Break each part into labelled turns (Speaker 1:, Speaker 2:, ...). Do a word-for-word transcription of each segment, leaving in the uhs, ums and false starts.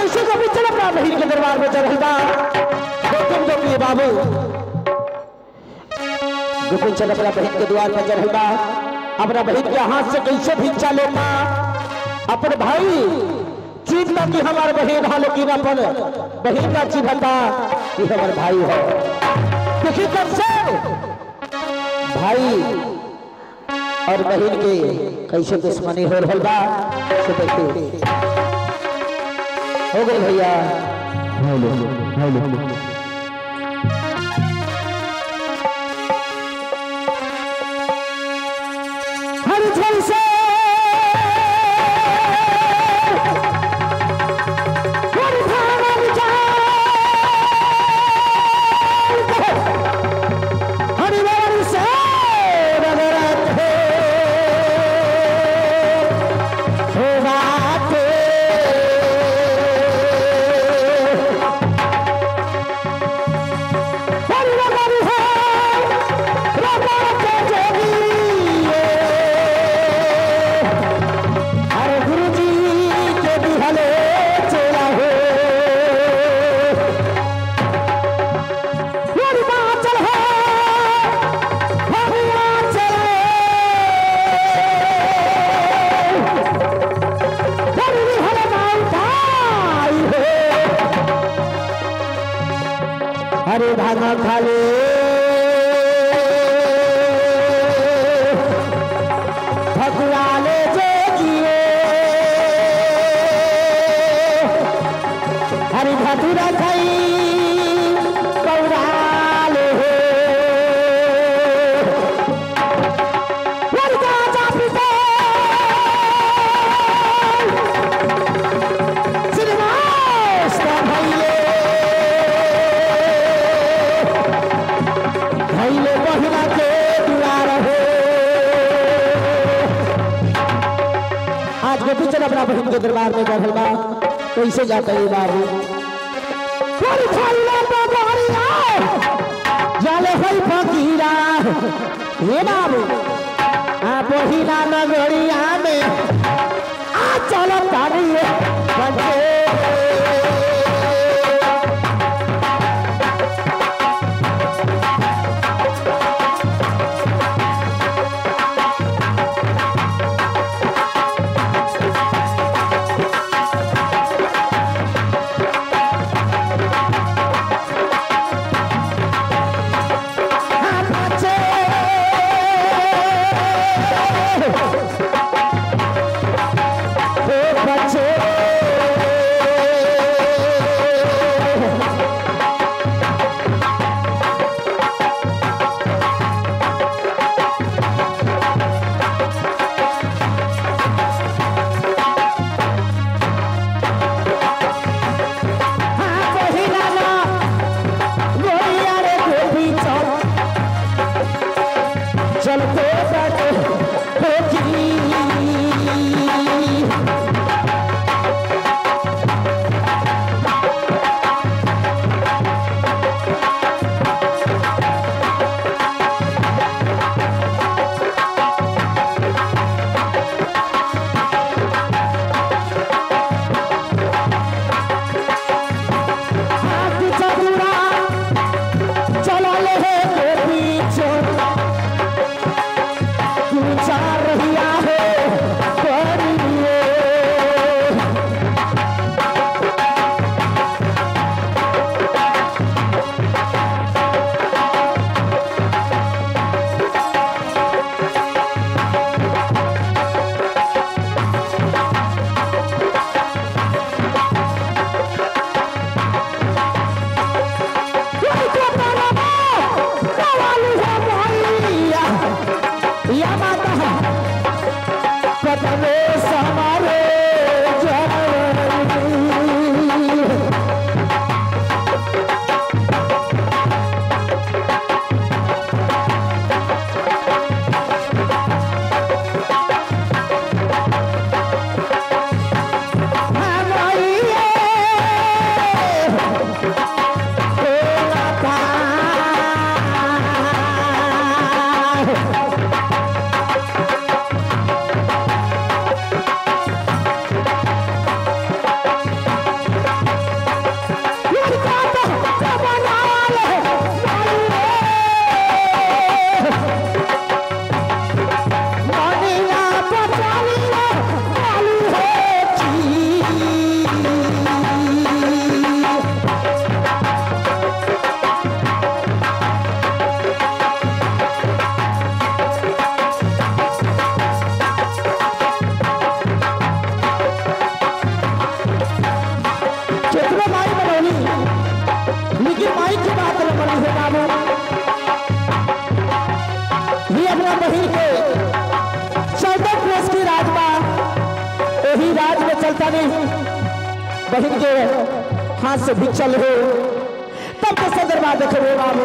Speaker 1: कैसे को चल अपना बहन के दरबार में चल रहा तुम जो प्रिय बाबू गोपिन चल अपना बहन के द्वार पर चल रहा अपना बहन के हाथ से कैसे भिक्षा लेता अपने भाई चिन्हता कि हमारे बहन है लेकिन अपन बहन का चिन्हता कि हमारे भाई है देखिए कब से भाई और बहन के कैसे दुश्मनी हो रहा बा से देखिए हो गए भैया हेलो हेलो हर झल से हरे भागा खाले भगवाले जोगिए हरि भदुरा खाई कौराले चल अपना बहन के दरबार में बैठल बा कैसे जाता है बाबू जाले है फकीरा हे बाबू आ बहिना नगरिया में आ चल तारी बंदे राज में चलता नहीं बहन के हाथ से भी चल हो तब तो सदरवा देखो बाबू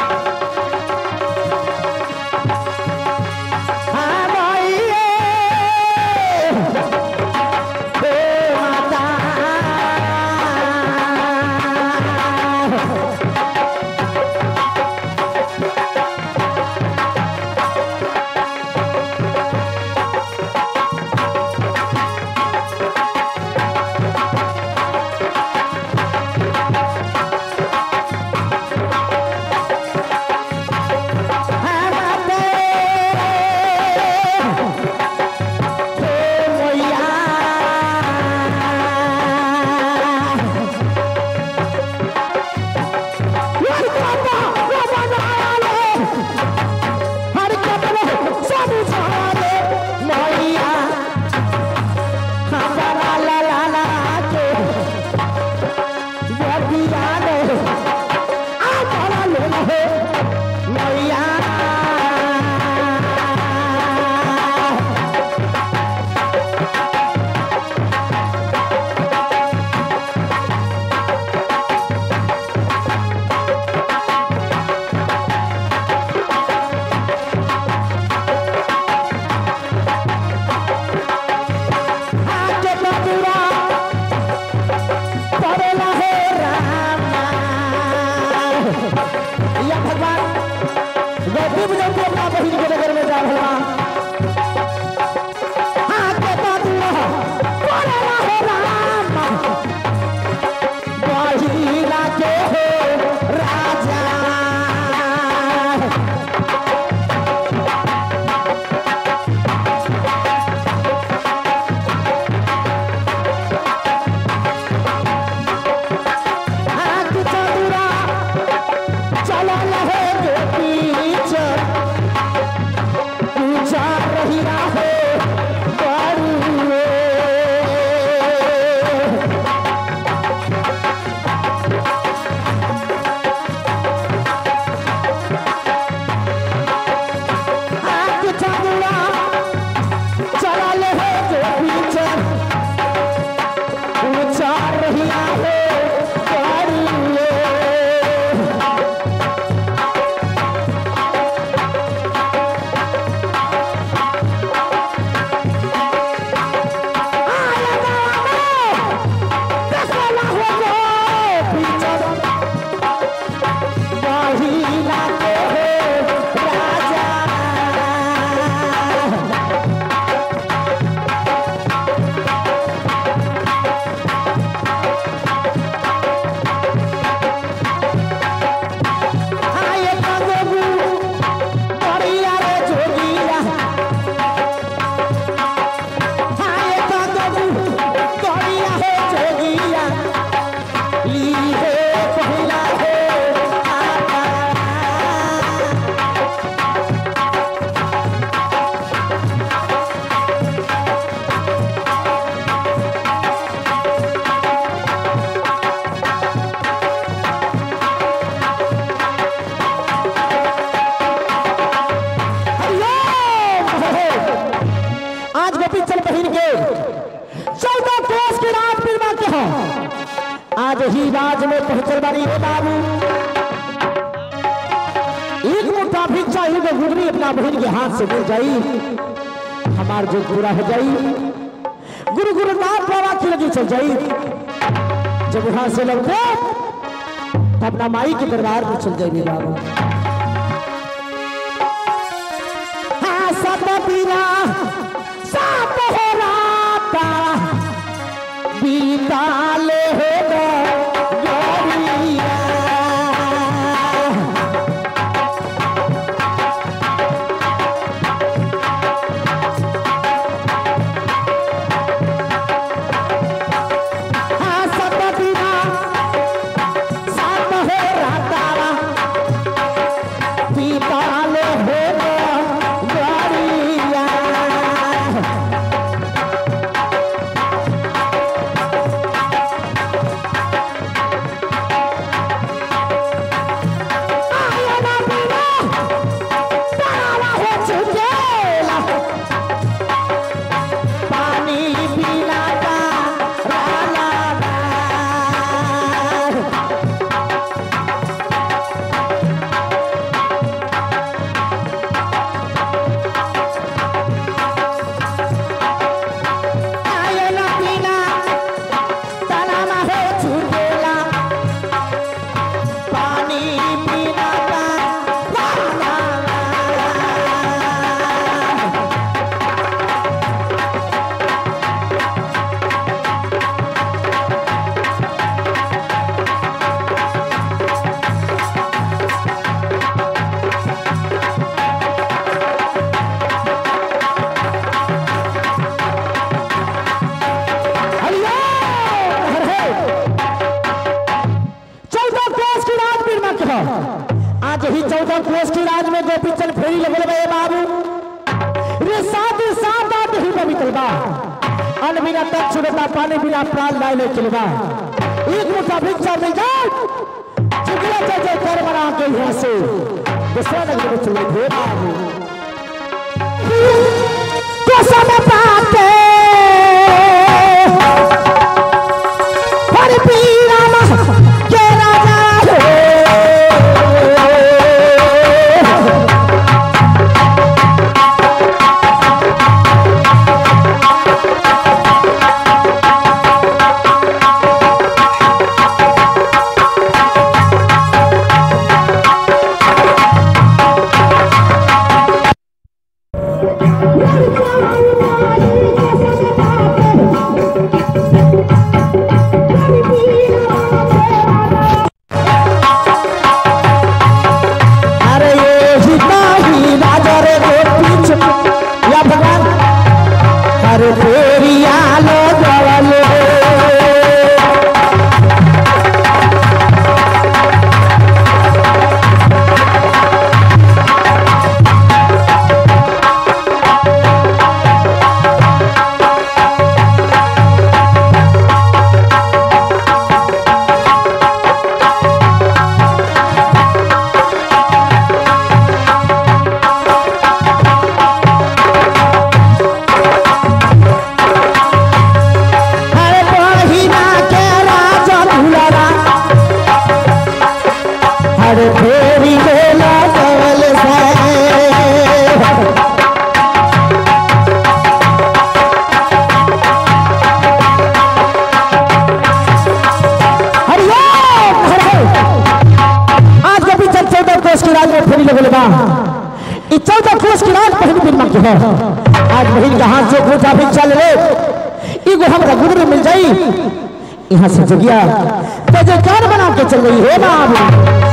Speaker 1: आज ही राज में पहुंचल बारी है बाबू एक मुट्ठा भी चाहिए तो गुजरी अपना बहन के हाथ से मिल जाई हमार जो पूरा हो जाई गुरु गुरु नाथ बाबा की लगी चल जाई जब वहां से लौटे तो अपना माई के दरबार में चल जाएगी बाबू हाँ सब पीरा सब हो राता बीता ले हो देखो आज ही चौदह कोस की राज में गोपीचंद फेरी लगल बे बाबू रे साथ साथ आत ही पवित्र बा अन्न बिना तक छुड़ता पानी बिना प्राण लाए ले चलबा एक मुठा भिक्षा मिल जाए जिगरा जय जय कर बना के यहाँ से दूसरा नगर में चले हे बाबू कसम पाते हर पीरा के राजा आज बहन जहां से खोजा भी चल रे इगो हमरा गुदर मिल जाई यहाँ से जगिया तो जयकार बना के चल रही है बाबू।